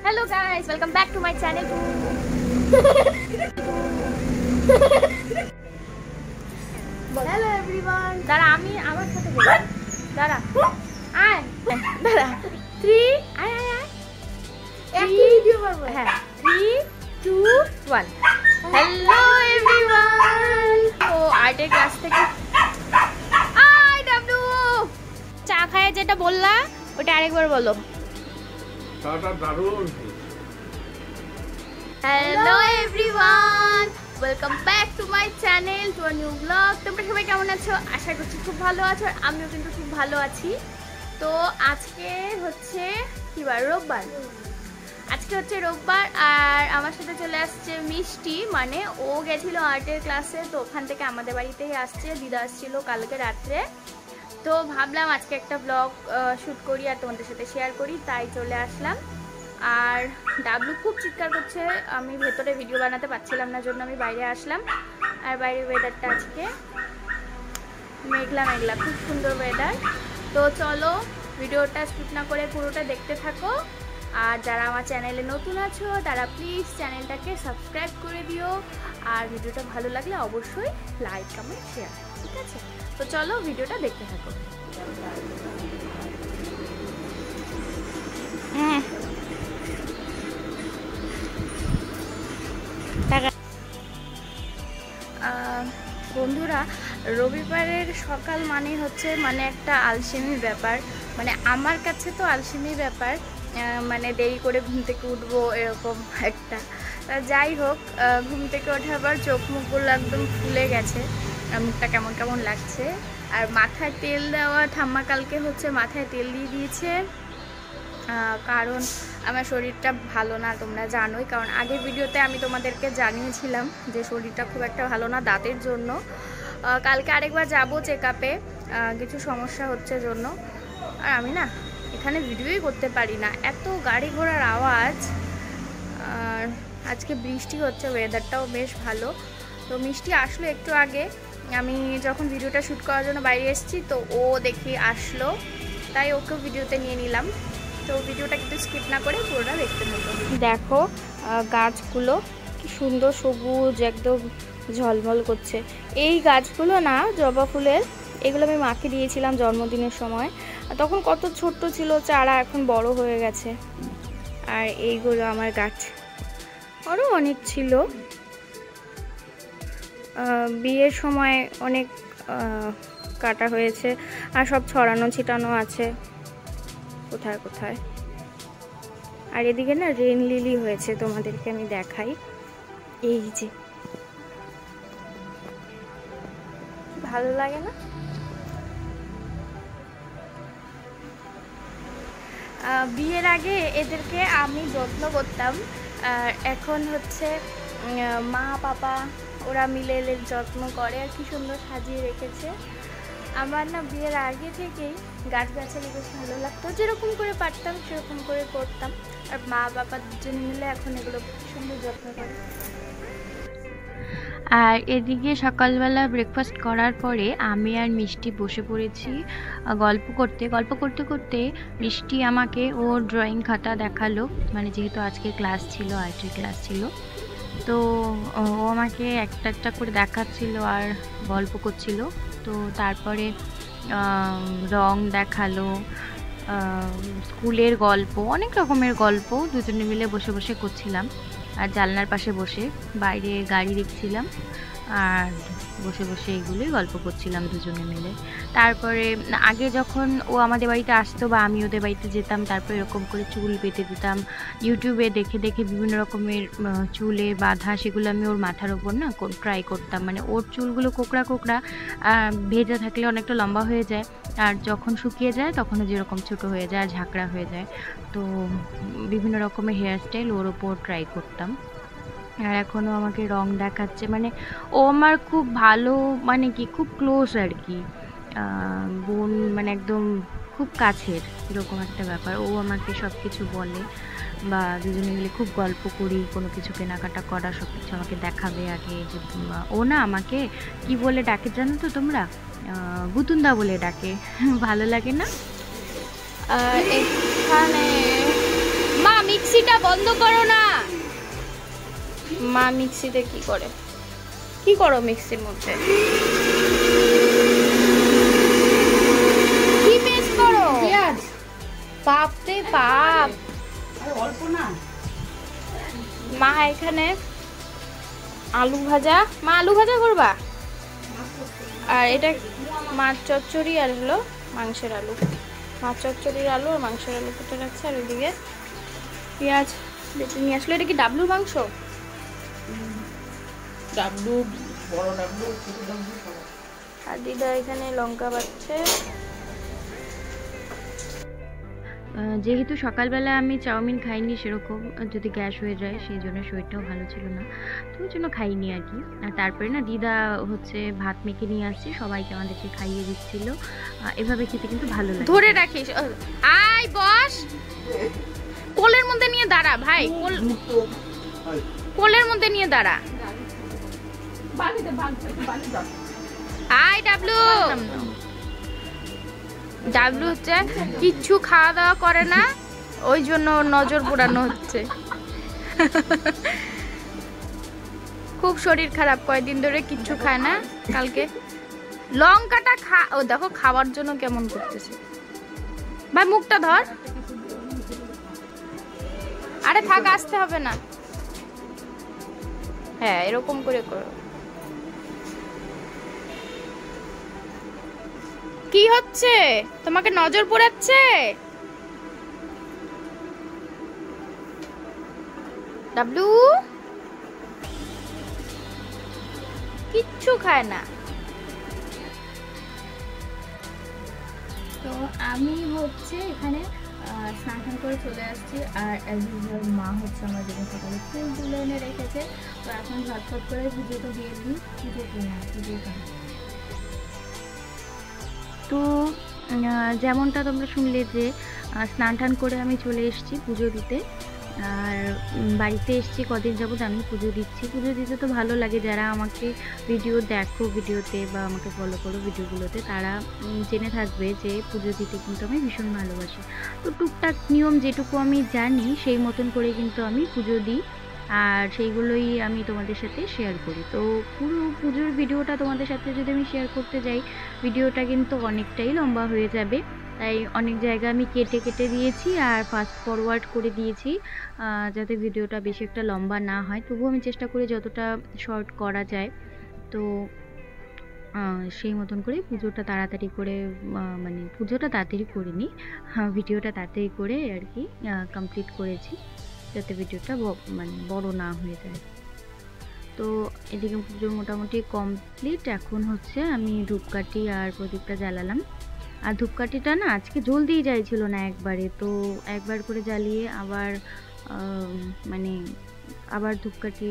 Hello guys, welcome back to my channel. Hello everyone. দাঁড়া আমি আমার সাথে বলি। দাঁড়া। আয়। দাঁড়া। 3 আয় আয় আয়। একটা ভিডিও করব। হ্যাঁ। 3 2 1. Hello everyone. ও আর্টের ক্লাস থেকে আই ডাব্লু চা খায় যেটা বললা ওটা আরেকবার বলো। চাটা দারুণ। Hello everyone, welcome back to my channel, to a new vlog. তোমরা সবাই কেমন আছো? আশা করছি খুব ভালো আছো আর আমিও কিন্তু খুব ভালো আছি। তো আজকে হচ্ছে কি বার? রোববার। আজকে হচ্ছে রোববার আর আমার সাথে চলে আসছে মিষ্টি, মানে ও গেছিল আর্টের ক্লাসে, তো ওখান থেকে আমাদের বাড়িতেই আসছে। দিদা আসছিল কালকে রাত্রে, তো ভাবলাম আজকে একটা ব্লগ শ্যুট করি আর তোমাদের সাথে শেয়ার করি, তাই চলে আসলাম। আর ডাবলু খুব চিৎকার করছে, আমি ভেতরে ভিডিও বানাতে পারছিলাম না, জন্য আমি বাইরে আসলাম। আর বাইরের ওয়েদারটা আজকে মেঘলা মেঘলা, খুব সুন্দর ওয়েদার। তো চলো ভিডিওটা স্কিপ না করে পুরোটা দেখতে থাকো। আর যারা আমার চ্যানেলে নতুন আছো তারা প্লিজ চ্যানেলটাকে সাবস্ক্রাইব করে দিও, আর ভিডিওটা ভালো লাগলে অবশ্যই লাইক কমেন্ট শেয়ার, ঠিক আছে? তো চলো ভিডিওটা দেখতে থাকো। বন্ধুরা, রবিবারের সকাল মানে হচ্ছে মানে একটা আলসেমির ব্যাপার, মানে আমার কাছে তো আলসেমির ব্যাপার, মানে দেরি করে ঘুম থেকে উঠবো এরকম একটা। যাই হোক, ঘুম থেকে ওঠার পর চোখ মুখগুলো একদম ফুলে গেছে, মুখটা কেমন কেমন লাগছে। আর মাথায় তেল দেওয়া, ঠাম্মা কালকে হচ্ছে মাথায় তেল দিয়ে দিয়েছে, কারণ আমার শরীরটা ভালো না, তোমরা জানোই। কারণ আগের ভিডিওতে আমি তোমাদেরকে জানিয়েছিলাম যে শরীরটা খুব একটা ভালো না দাঁতের জন্য। কালকে আরেকবার যাব চেক আপে, কিছু সমস্যা হচ্ছে জন্য। আর আমি না এখানে ভিডিওই করতে পারি না, এত গাড়ি ঘোড়ার আওয়াজ। আর আজকে বৃষ্টি হচ্ছে, ওয়েদারটাও বেশ ভালো। তো মিষ্টি আসলো একটু আগে, আমি যখন ভিডিওটা শ্যুট করার জন্য বাইরে এসেছি, তো ও দেখি আসলো, তাই ওকেও ভিডিওতে নিয়ে নিলাম। তো ভিডিওটা কিন্তু স্কিপ না করে পুরোটা দেখতে থাকো। দেখো গাছগুলো কি সুন্দর সবুজ, একদম ঝলমল করছে। এই গাছগুলো না জবা ফুলের, এগুলো আমি মাকে দিয়েছিলাম জন্মদিনের সময়, তখন কত ছোট্ট ছিল চারা, এখন বড় হয়ে গেছে। আর এইগুলো আমার গাছ, আরও অনেক ছিল, বিয়ের সময় অনেক কাটা হয়েছে, আর সব ছড়ানো ছিটানো আছে কোথায় কোথায়। আর এদিকে না রেন লিলি হয়েছে, তোমাদেরকে আমি দেখাই। এই যে ভালো লাগে না? বিয়ের আগে এদেরকে আমি যত্ন করতাম, আর এখন হচ্ছে মা পাপা ওরা মিলে এদের যত্ন করে, আর কি সুন্দর সাজিয়ে রেখেছে। আমার না বিয়ের আগে থেকেই গাছগাছালি বেশ ভালো লাগতো, যেরকম করে পারতাম সেরকম করে করতাম, আর মা বাবা দুজনে মিলে এখন এগুলো সুন্দর যত্ন করে। আর এদিকে সকালবেলা ব্রেকফাস্ট করার পরে আমি আর মিষ্টি বসে পড়েছি গল্প করতে করতে মিষ্টি আমাকে ওর ড্রয়িং খাতা দেখালো, মানে যেহেতু আজকে ক্লাস ছিল, আর্টের ক্লাস ছিল, তো ও আমাকে একটা একটা করে দেখাচ্ছিল আর গল্প করছিল। তো তারপরে রং দেখালো, স্কুলের গল্প, অনেক রকমের গল্প দুজনে মিলে বসে বসে করছিলাম। আর জানলার পাশে বসে বাইরে গাড়ি দেখছিলাম আর বসে বসে এগুলোই গল্প করছিলাম দুজনে মিলে। তারপরে আগে যখন ও আমাদের বাড়িতে আসতো বা আমি ওদের বাড়িতে যেতাম, তারপরে এরকম করে চুল বেঁধে দিতাম, ইউটিউবে দেখে দেখে বিভিন্ন রকমের চুলের বাঁধা, সেগুলো আমি ওর মাথার ওপর না ট্রাই করতাম। মানে ওর চুলগুলো কোকড়া কোকড়া, ভেজা থাকলে অনেকটা লম্বা হয়ে যায়, আর যখন শুকিয়ে যায় তখনও যেরকম ছোট হয়ে যায় আর ঝাঁকড়া হয়ে যায়। তো বিভিন্ন রকমের হেয়ার স্টাইল ওর ওপর ট্রাই করতাম। আর এখনও আমাকে রং দেখাচ্ছে, মানে ও আমার খুব ভালো, মানে কি খুব ক্লোজ আর কি, বোন, মানে একদম খুব কাছের এরকম একটা ব্যাপার। ও আমাকে সব কিছু বলে, বা দুজনে মিলে খুব গল্প করি, কোনো কিছু কেনাকাটা করা, সব কিছু আমাকে দেখাবে আগে। যে ও না আমাকে কি বলে ডাকে জানো তো তোমরা? বুতুন্দা বলে ডাকে, ভালো লাগে না? এখানে মা মিক্সিটা বন্ধ করো না। মা মিক্সিতে কি করো মিক্সির মধ্যে? কি পেস্ট করো? পেঁয়াজ। বাপ রে বাপ, অল্প না। মা এখানে আলু ভাজা, মা আলু ভাজা করবা, আর এটা মাছ চচ্চড়ি আর হলো মাংসের আলু। মাছ চচ্চড়ির আলু আর মাংসের আলু কেটে রাখছে, আর ওইদিকে পেঁয়াজ বেটে নিয়ে আসলো। এটা কি ডাবলুর মাংস? ডাবলু, বড় ডাবলু, ছোট ডাবলু। আর দিদা এখানে লঙ্কা বাটছে। যেহেতু সকালবেলা আমি চাউমিন খাইনি সেরকম, যদি গ্যাস হয়ে যায় সেই জন্য শরীরটাও ভালো ছিল না, তো ওই জন্য খাইনি আর কি। আর তারপরে না দিদা হচ্ছে ভাত মেখে নিয়ে আসছে, সবাইকে আমাদেরকে খাইয়ে দিচ্ছিল। এভাবে খেতে কিন্তু ভালো লাগে। ধরে রাখিস, আয় বস, কোলের মধ্যে নিয়ে দাঁড়া ভাই, কোলের মধ্যে নিয়ে দাঁড়া। আয় ডাবলু। ডাবলু হচ্ছে কিচ্ছু খাওয়া দাওয়া করে না, ওই জন্য নজর পোড়ানো হচ্ছে। খুব শরীর খারাপ, কয়েকদিন ধরে কিচ্ছু খায় না। কালকে লঙ্কাটা ও দেখো খাওয়ার জন্য কেমন করতেছে। ভাই মুখটা ধর। আরে থাক, আসতে হবে না। হ্যাঁ এরকম করে করো। কি হচ্ছে? তোমাকে নজর পড়াচ্ছে? ডাবলু কিচ্ছু খায় না। তো আমি হচ্ছে এখানে স্নান করে চলে আসছি, আর মা হচ্ছে আমার জন্য সকালে ফুল তুলে এনে রেখেছে। তো এখন ঝটফট করে পুজোটা দিয়ে দিই। তো যেমনটা তোমরা শুনলে যে স্নান টান করে আমি চলে এসেছি পুজো দিতে। আর বাড়িতে এসেছি কদিন যাবত আমি পুজো দিচ্ছি। পুজো দিতে তো ভালো লাগে, যারা আমাকে ভিডিও দেখো ভিডিওতে বা আমাকে ফলো করো ভিডিওগুলোতে, তারা জেনে থাকবে যে পুজো দিতে কিন্তু আমি ভীষণ ভালোবাসি। তো টুকটাক নিয়ম যেটুকু আমি জানি সেই মতন করে কিন্তু আমি পুজো দিই, আর সেইগুলোই আমি তোমাদের সাথে শেয়ার করি। তো পুরো পুজোর ভিডিওটা তোমাদের সাথে যদি আমি শেয়ার করতে যাই, ভিডিওটা কিন্তু অনেকটাই লম্বা হয়ে যাবে, তাই অনেক জায়গা আমি কেটে কেটে দিয়েছি আর ফাস্ট ফরওয়ার্ড করে দিয়েছি, যাতে ভিডিওটা বেশি একটা লম্বা না হয়। তবুও আমি চেষ্টা করি যতটা শর্ট করা যায়। তো সেই মতন করে পুজোটা তাড়াতাড়ি করে, মানে পুজোটা তাড়াতাড়ি করিনি, ভিডিওটা তাড়াতাড়ি করে আর কি কমপ্লিট করেছি, যাতে ভিডিওটা মানে বড় না হয়ে যায়। তো এদিকে পুজো মোটামুটি কমপ্লিট। এখন হচ্ছে আমি ধূপকাঠি আর প্রদীপটা জ্বালালাম। আর ধূপকাঠিটা না আজকে জলদিই যাইছিল না একবারে, তো একবার করে জ্বালিয়ে আবার মানে আবার ধূপকাঠি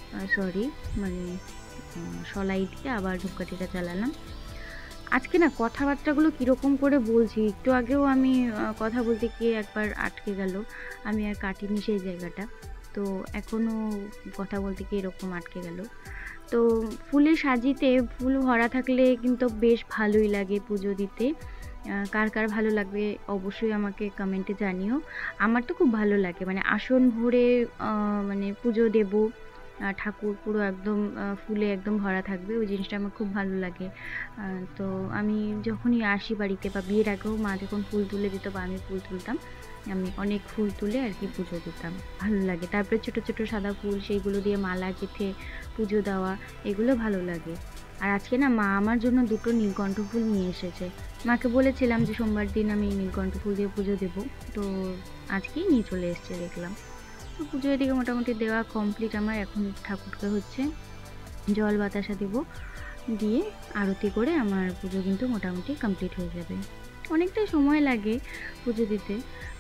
মানে সলাই দিয়ে আবার ধূপকাঠিটা জ্বালালাম। আজকে না কথাবার্তাগুলো কীরকম করে বলছি, একটু আগেও আমি কথা বলতে গিয়ে একবার আটকে গেল, আমি আর কাটিনি সেই জায়গাটা, তো এখনও কথা বলতে গিয়ে এরকম আটকে গেল। তো ফুলে সাজিতে ফুল ভরা থাকলে কিন্তু বেশ ভালোই লাগে পুজো দিতে। কার কার ভালো লাগবে অবশ্যই আমাকে কমেন্টে জানিও। আমার তো খুব ভালো লাগে, মানে আসন ভরে মানে পুজো দেব, ঠাকুর পুরো একদম ফুলে একদম ভরা থাকবে, ওই জিনিসটা আমার খুব ভালো লাগে। তো আমি যখনই আসি বাড়িতে বা বিয়ের আগেও মা যখন ফুল তুলে দিত বা আমি ফুল তুলতাম, আমি অনেক ফুল তুলে আর কি পুজো দিতাম, ভালো লাগে। তারপরে ছোট ছোট সাদা ফুল সেইগুলো দিয়ে মালা গেঁথে পুজো দেওয়া, এগুলো ভালো লাগে। আর আজকে না মা আমার জন্য দুটো নীলকণ্ঠ ফুল নিয়ে এসেছে। মাকে বলেছিলাম যে সোমবার দিন আমি নীলকণ্ঠ ফুল দিয়ে পুজো দেবো, তো আজকেই নিয়ে চলে এসেছে দেখলাম। তো পুজো এদিকে মোটামুটি দেওয়া কমপ্লিট আমার। এখন ঠাকুরকে হচ্ছে জল বাতাসা দেব, দিয়ে আরতি করে আমার পুজো কিন্তু মোটামুটি কমপ্লিট হয়ে যাবে। অনেকটাই সময় লাগে পুজো দিতে।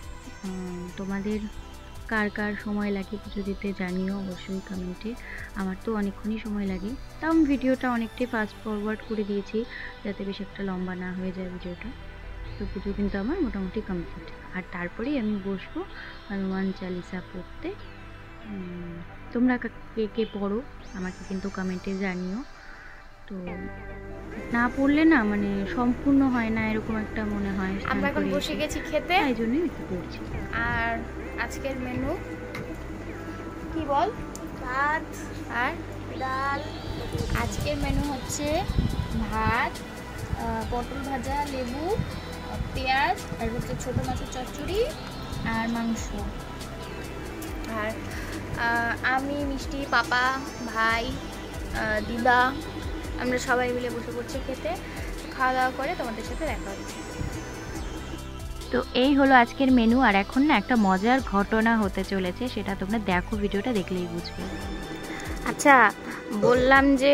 তোমাদের কার কার সময় লাগে পুজো দিতে জানিও অবশ্যই কমেন্টে। আমার তো অনেকক্ষণই সময় লাগে, তাও আমি ভিডিওটা অনেকটাই ফাস্ট ফরওয়ার্ড করে দিয়েছি যাতে বেশ একটা লম্বা না হয়ে যায় ভিডিওটা। তো পুজো কিন্তু আমার মোটামুটি কমপ্লিট, আর তারপরেই আমি বসবো হনুমান চালিসা পড়তে। তোমরা কে কে পড়ো আমাকে কিন্তু কমেন্টে জানিও। তো না পড়লে না মানে সম্পূর্ণ হয় না, এরকম একটা মনে হয়। আমরা এখন বসে গেছি খেতে, এই জন্যই একটু পড়ছি। আর আজকের মেনু কি বল? ভাত আর ডাল। আজকের মেনু হচ্ছে ভাত, পটল ভাজা, লেবু, পেঁয়াজ, আর হচ্ছে ছোটো মাছের চচ্চড়ি আর মাংস। আর আমি, মিষ্টি, পাপা, ভাই, দিদা, আমরা সবাই মিলে বসে পড়ছি খেতে। খাওয়া দাওয়া করে তোমাদের সাথে দেখা হচ্ছে। তো এই হলো আজকের মেনু। আর এখন না একটা মজার ঘটনা হতে চলেছে, সেটা তোমরা দেখো, ভিডিওটা দেখলেই বুঝবে। আচ্ছা, বললাম যে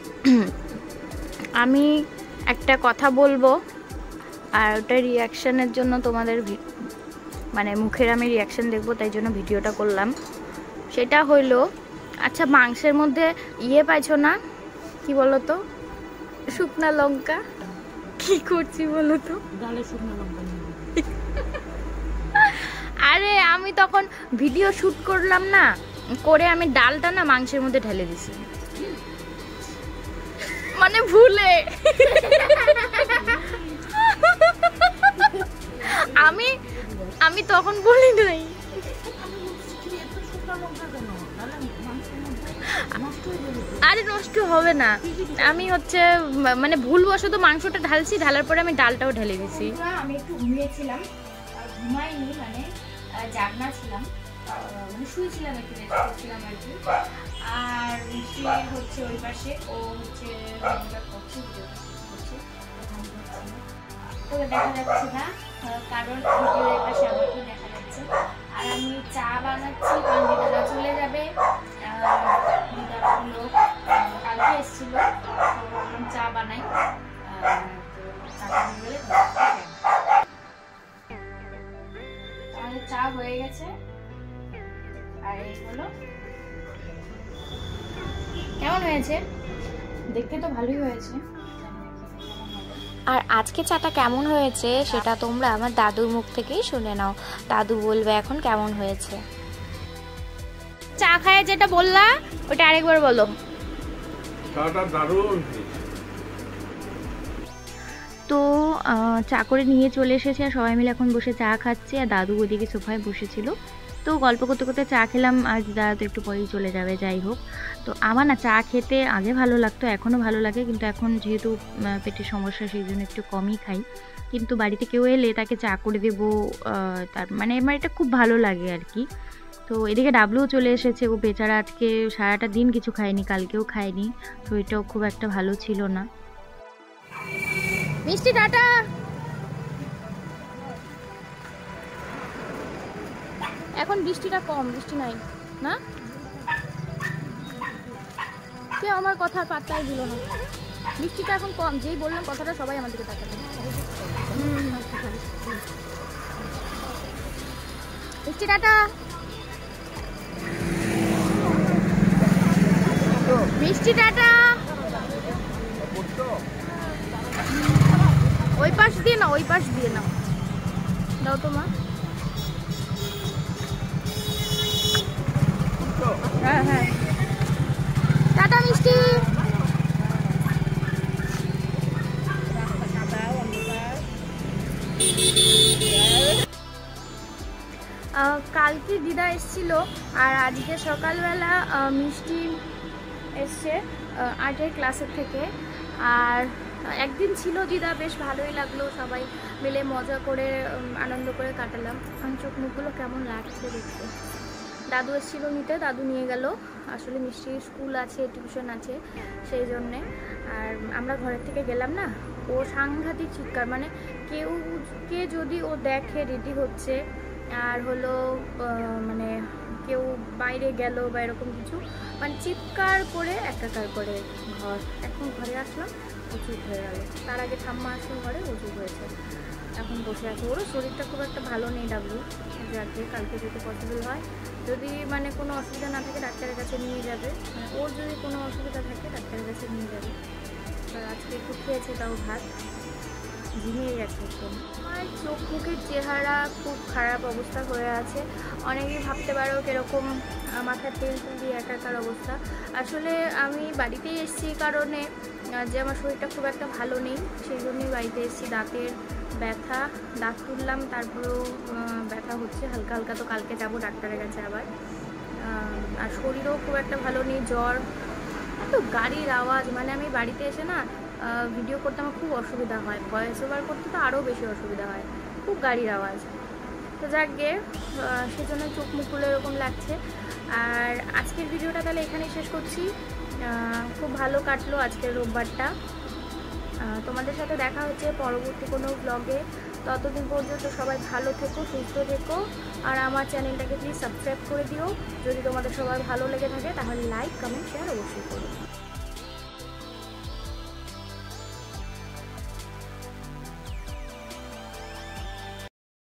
আমি একটা কথা বলবো, আর ওটা রিয়াকশানের জন্য তোমাদের মানে মুখের আমি রিয়াকশান দেখবো, তাই জন্য ভিডিওটা করলাম। সেটা হইলো, আচ্ছা মাংসের মধ্যে পাইছো না, কি বলো তো, শুকনা লঙ্কা। কি করছি বলো তো? ডালে শুকনো লঙ্কা। আরে আমি তখন ভিডিও শুট করলাম না, করে আমি ডালটা না মাংসের মধ্যে ঢেলে দিছি, মানে ভুলে। আমি তখন বলি নাই। আরে নষ্ট হবে না, আমি হচ্ছে মানে ভুলবশত মাংসটা ঢালছি, ঢালার পরে আমি ডালটাও ঢেলে দিছি। আমি একটু ঘুমিয়েছিলাম, ঘুমাইনি মানে জাগনা ছিলাম, মানে শুয়েছিলাম, একটু রেস্ট করছিলাম আর কি। আর মিষ্টি হচ্ছে ওই পাশে, ও হচ্ছে তোকে দেখা যাচ্ছে না, কারণ ভিডিওর এই পাশে আমাকে দেখা যাচ্ছে। আর আমি চা বানাচ্ছি, কারণ দিদারা চলে যাবে। দিদাগুলো কালকে এসেছিল, তো ভাবলাম চা বানাই। তাহলে চা হয়ে গেছে, আর এই হলো। কেমন হয়েছে? দেখতে তো ভালোই হয়েছে। আর আজকে চাটা কেমন হয়েছে সেটা তোমরা আমার দাদুর মুখ থেকেই শুনে নাও। দাদু বলবে এখন কেমন হয়েছে। চা খায় যেটা বললা ওটা আরেকবার বলো। চাটা দারুণ। তো চা করে নিয়ে চলে এসেছি, আর সবাই মিলে এখন বসে চা খাচ্ছি, আর দাদু ওদিকে সোফায় বসেছিল। তো গল্প করতে করতে চা খেলাম, আর দাদা তো একটু পরেই চলে যাবে। যাই হোক, তো আমার না চা খেতে আগে ভালো লাগতো, এখনও ভালো লাগে, কিন্তু এখন যেহেতু পেটের সমস্যা সেই জন্য একটু কমই খাই। কিন্তু বাড়িতে কেউ এলে তাকে চা করে দেবো, তার মানে আমার এটা খুব ভালো লাগে আর কি। তো এদিকে ডাবলুও চলে এসেছে, ও বেচারা আজকে সারাটা দিন কিছু খায়নি, কালকেও খায়নি, শরীরটাও খুব একটা ভালো ছিল না। মিষ্টি টাটা। এখন বৃষ্টিটা কম, বৃষ্টি নাই না, কেউ আমার কথা পাত্তাই দিল না। বৃষ্টিটা এখন কম, যেই বললাম কথাটা সবাই আমার দিকে তাকাবে। মিষ্টি টাটা। মিষ্টি টাটা। ওই পাশ দিয়ে না, ওই পাশ দিয়ে নাও, দাও তো মা। হ্যাঁ হ্যাঁ, টাটা মিষ্টি। কালকে দিদা এসেছিল, আর আজকে সকালবেলা মিষ্টি এসছে আর্টের ক্লাসের থেকে। আর একদিন ছিল দিদা, বেশ ভালোই লাগলো, সবাই মিলে মজা করে আনন্দ করে কাটালাম। আমার চোখ মুখগুলো কেমন লাগছে দেখতে। দাদু এসেছিল নিতে, দাদু নিয়ে গেল। আসলে মিষ্টির স্কুল আছে, টিউশন আছে, সেই জন্যে। আর আমরা ঘরের থেকে গেলাম না, ও সাংঘাতিক চিৎকার, মানে কে যদি ও দেখে রেডি হচ্ছে, আর হলো মানে কেউ বাইরে গেল বা এরকম কিছু, মানে চিৎকার করে একাকার করে ঘর। এখন ঘরে আসলাম, ও চুপ হয়ে গেল। তার আগে ঠাম্মা আসলো ঘরে, ও চুপ হয়েছে, এখন বসে আছে। ওরও শরীরটা খুব একটা ভালো নেই ডাবলু, যাকে কালকে যদি পসিবল হয়, যদি মানে কোনো অসুবিধা না থাকে ডাক্তারের কাছে নিয়ে যাবে, মানে ওর যদি কোনো অসুবিধা থাকে ডাক্তারের কাছে নিয়ে যাবে। আর আজকে একটু খেয়েছে, তাও ভাত, ঝিমিয়ে গেছে একদম। আর আমার চোখ মুখের চেহারা খুব খারাপ অবস্থা হয়ে আছে। অনেকেই ভাবতে পারো কীরকম মাথার তেল তেল দিয়ে একাকার অবস্থা। আসলে আমি বাড়িতেই এসেছি কারণে যে আমার শরীরটা খুব একটা ভালো নেই, সেই জন্যই বাড়িতে এসেছি। দাঁতের ব্যথা, দাঁত তুললাম, তারপরেও ব্যথা হচ্ছে হালকা হালকা। তো কালকে যাব ডাক্তারের কাছে আবার। আর শরীরও খুব একটা ভালো নেই, জ্বর, এত গাড়ির আওয়াজ। মানে আমি বাড়িতে এসে না ভিডিও করতে আমার খুব অসুবিধা হয়, ভয়েস ওভার করতে তো আরও বেশি অসুবিধা হয়, খুব গাড়ির আওয়াজ। তো যাক গে, সেজন্য চোখ মুখগুলো এরকম লাগছে। আর আজকের ভিডিওটা তাহলে এখানেই শেষ করছি। খুব ভালো কাটলো আজকের রোববারটা। তোমাদের সাথে দেখা হচ্ছে পরবর্তী কোনো ব্লগে। ততদিন পর্যন্ত সবাই ভালো থেকো, সুস্থ থেকো। আর আমার চ্যানেলটাকে প্লিজ সাবস্ক্রাইব করে দিও। যদি তোমাদের সবার ভালো লেগে থাকে তাহলে লাইক, কমেন্ট, শেয়ার অবশ্যই করো।